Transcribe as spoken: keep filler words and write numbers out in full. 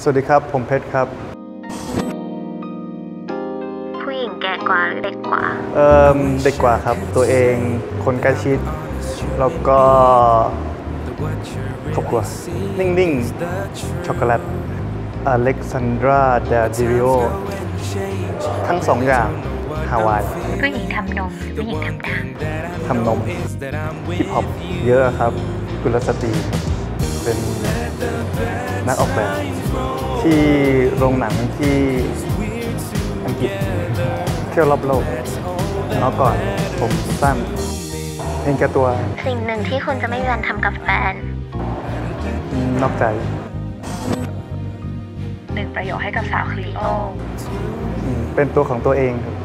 สวัสดีครับผมเพชรครับผู้หญิงแก่กว่าหรือเด็กกว่าเอ่อเด็กกว่าครับตัวเองคนใกล้ชิดแล้วก็ครอบครัวนิ่งๆช็อกโกแลตอเล็กซานดราเดจิริโอทั้งสองอย่างฮาวายผู้หญิงทำนมผู้หญิงทำดังทำนมฮิปฮอปเยอะครับกุลสตรีเป็นนักออกแบบที่โรงหนังที่อังกฤษเที่ยวรอบโลกเมื่อก่อนผมสั้นเองแก่ตัวสิ่งหนึ่งที่คุณจะไม่มีวันทำกับแฟนนอกใจหนึ่งประโยคให้กับสาวคลีโอเป็นตัวของตัวเองครับ